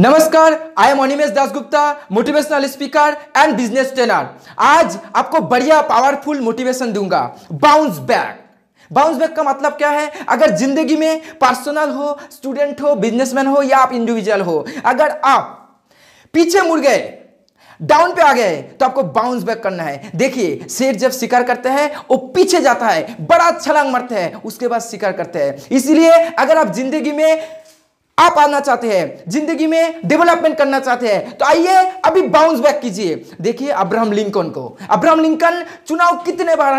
नमस्कार, I am Animesh Dasgupta, motivational speaker and business trainer. आज आपको बढ़िया पावरफुल मोटिवेशन दूंगा। Bounce back. बाउंस बैक का मतलब क्या है? अगर जिंदगी में पर्सनल हो, स्टूडेंट हो, बिजनेसमैन हो या आप इंडिविजुअल हो, अगर आप पीछे मुड़ गए, डाउन पे आ गए, तो आपको बाउंस बैक करना है। देखिए, शेर जब शिकार करते हैं वो पीछे जाता है, बड़ा छलांग मारते हैं, उसके बाद शिकार करते हैं। इसलिए अगर आप जिंदगी में आप आना चाहते हैं, जिंदगी में डेवलपमेंट करना चाहते हैं, तो आइए अभी बाउंस बैक कीजिए। देखिए अब्राहम लिंकन को। अब्राहम लिंकन चुनाव कितने बार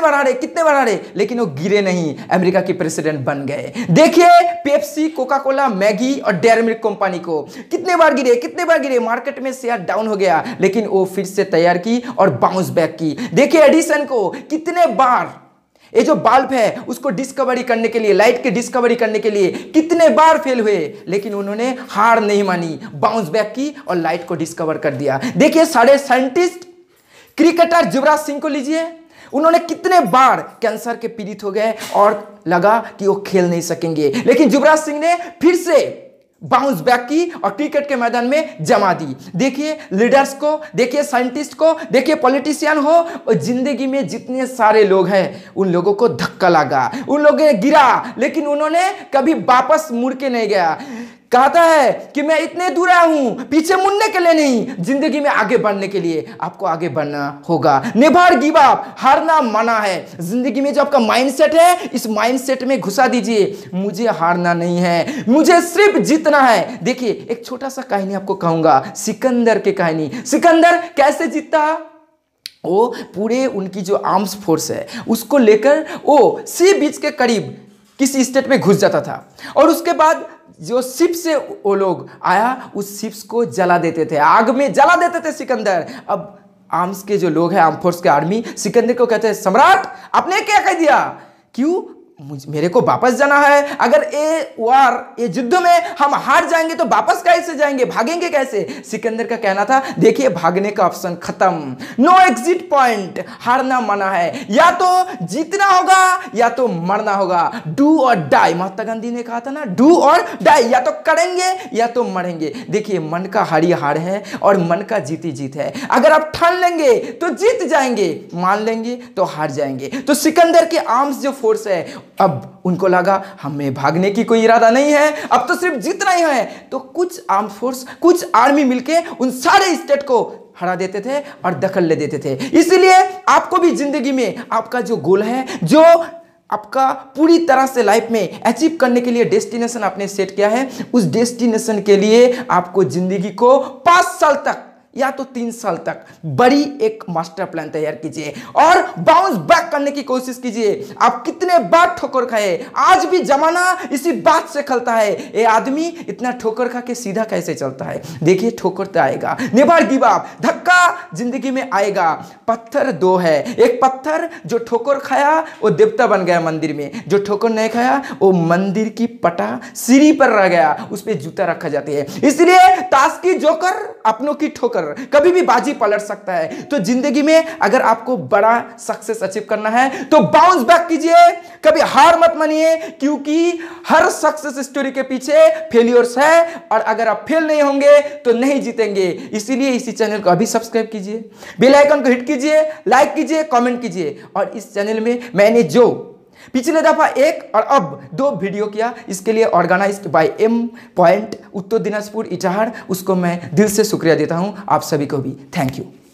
हारे, लेकिन वो गिरे नहीं, अमेरिका के प्रेसिडेंट बन गए। देखिए पेप्सी, कोका कोला, मैगी और डेयरी मिल्क कंपनी को कितने बार गिरे, मार्केट में शेयर डाउन हो गया, लेकिन वो फिर से तैयार की और बाउंस बैक की। देखिए एडिसन को कितने बार, ये जो बल्ब है उसको डिस्कवरी करने के लिए, लाइट की डिस्कवरी करने के लिए कितने बार फेल हुए, लेकिन उन्होंने हार नहीं मानी, बाउंस बैक की और लाइट को डिस्कवर कर दिया। देखिए सारे साइंटिस्ट, क्रिकेटर युवराज सिंह को लीजिए, उन्होंने कितने बार कैंसर के पीड़ित हो गए और लगा कि वो खेल नहीं सकेंगे, लेकिन युवराज सिंह ने फिर से बाउंस बैक की और क्रिकेट के मैदान में जमा दी। देखिए लीडर्स को, देखिए साइंटिस्ट को, देखिए पॉलिटिशियन हो, और जिंदगी में जितने सारे लोग हैं उन लोगों को धक्का लगा, उन लोगों ने गिरा, लेकिन उन्होंने कभी वापस मुड़ के नहीं गया। कहता है कि मैं इतने दूर आया हूं, पीछे मुड़ने के लिए नहीं, जिंदगी में आगे बढ़ने के लिए आपको आगे बढ़ना होगा। नेवर गिव अप, हारना मना है। जिंदगी में जो आपका माइंडसेट है, इस माइंडसेट में घुसा दीजिए, मुझे हारना नहीं है, मुझे सिर्फ जीतना है। देखिए एक छोटा सा कहानी आपको कहूंगा, सिकंदर की कहानी। सिकंदर कैसे जीता? वो पूरे उनकी जो आर्म्स फोर्स है उसको लेकर वो सी बीच के करीब किसी स्टेट में घुस जाता था, और उसके बाद जो शिप से वो लोग आया, उस शिप्स को जला देते थे, आग में जला देते थे सिकंदर। अब आर्म्स के जो लोग हैं, आर्म फोर्स के आर्मी, सिकंदर को कहते हैं, सम्राट आपने क्या कह दिया? क्यों? मेरे को वापस जाना है। अगर ये युद्ध में हम हार जाएंगे तो वापस कैसे जाएंगे, भागेंगे कैसे? सिकंदर का कहना था, देखिए भागने का ऑप्शन खत्म, नो एग्जिट पॉइंट, हारना मना है, या तो जीतना होगा या तो मरना होगा। डू और डाई, महात्मा गांधी ने कहा था ना, डू और डाई, या तो करेंगे या तो मरेंगे। देखिए मन का हारी हार है और मन का जीती जीत है। अगर आप ठान लेंगे तो जीत जाएंगे, मान लेंगे तो हार जाएंगे। तो सिकंदर के आर्म्स जो फोर्स है, अब उनको लगा हमें भागने की कोई इरादा नहीं है, अब तो सिर्फ जीतना ही है। तो कुछ आर्म फोर्स, कुछ आर्मी मिलके उन सारे स्टेट को हरा देते थे और दखल ले देते थे। इसलिए आपको भी जिंदगी में आपका जो गोल है, जो आपका पूरी तरह से लाइफ में अचीव करने के लिए डेस्टिनेशन आपने सेट किया है, उस डेस्टिनेशन के लिए आपको जिंदगी को 5 साल तक या तो 3 साल तक बड़ी एक मास्टर प्लान तैयार कीजिए और बाउंस बैक करने की कोशिश कीजिए। आप कितने बार ठोकर खाए, आज भी जमाना इसी बात से खलता है, ये आदमी इतना ठोकर खा के सीधा कैसे चलता है? देखिए ठोकर तो आएगा, नेवर गिव अप, धक्का जिंदगी में आएगा। पत्थर 2 है, एक पत्थर जो ठोकर खाया वो देवता बन गया मंदिर में, जो ठोकर नहीं खाया वो मंदिर की पटा सीढ़ी पर रह गया, उस पर जूता रखा जाती है। इसलिए ताश की जोकर, अपनों की ठोकर, कभी भी बाजी पलट सकता है। तो जिंदगी में अगर आपको बड़ा सक्सेस अचीव करना है तो बाउंस बैक कीजिए, कभी हार मत मानिए, क्योंकि हर सक्सेस स्टोरी के पीछे फेलियर्स है, और अगर आप फेल नहीं होंगे तो नहीं जीतेंगे। इसीलिए इसी चैनल को अभी सब्सक्राइब कीजिए, बेल आइकन को हिट कीजिए, लाइक कीजिए, कमेंट कीजिए। और इस चैनल में मैंने जो पिछले दफा 1 और अब 2 वीडियो किया, इसके लिए organised by M point Uttar Dinajpur Itahar, उसको मैं दिल से शुक्रिया देता हूं। आप सभी को भी थैंक यू।